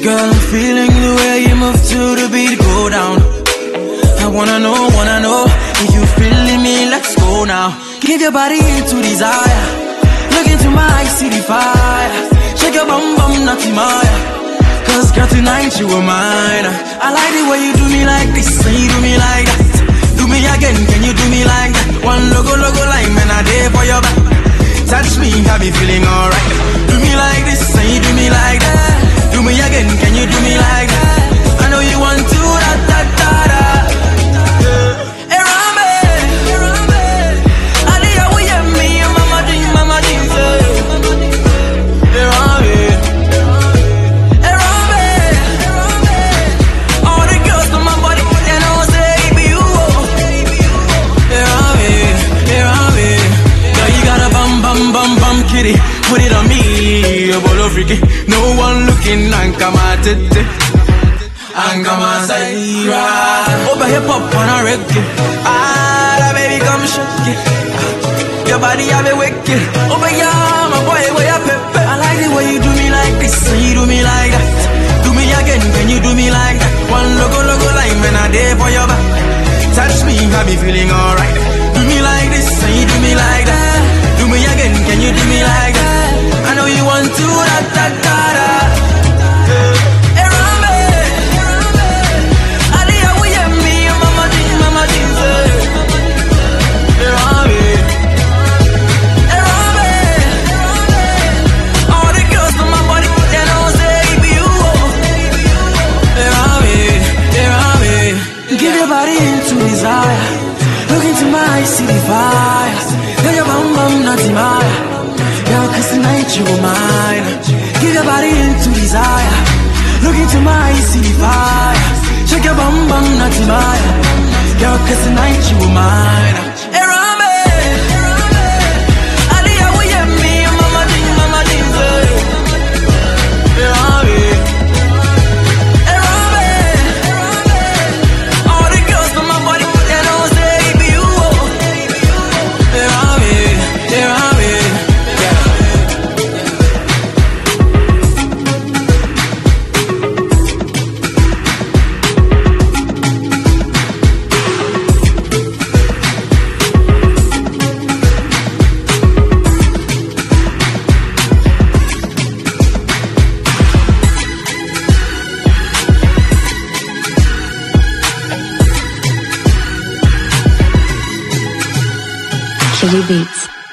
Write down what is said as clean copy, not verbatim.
Girl, I'm feeling the way you move to the beat, go down. I wanna know if you feeling me, let's go now. Give your body into desire. Look into my eyes, see the fire. Shake your bum bum, not Maya. Cause girl, tonight you were mine. I like the way you do me like this, and you do me like that. Do me again, can you do me like that? One logo line, man, I dare for your back. Touch me, I be feeling alright. Do me like this, and you do me like that. Do me again, can you do me like that? I know you want to, da-da-da-da. Kidi, put it on me, a bolo freaky. No one looking, ankamatete, ankamasayira. Over hip hop on a reggae. Ah, baby, come shake it. Your body have it wicked. Over yeah, my boy, where you pepe. I like the way you do me like this, and you do me like that. Do me again, can you do me like that? One logo line, man, I dare for your back. Touch me, I be feeling alright. Do me like this, and you do me like that. Do me again, can you do me like that? I know you want to, da-da-da-da. Give your body into desire. Look into my eyes, see the fire. Girl, your bum bum, not Maya. Girl, cause tonight you were mine. Give your body into desire. Look into my eyes, see the fire. Check your bum bum, not Maya. Girl, cause tonight you were mine. Kidi Beats.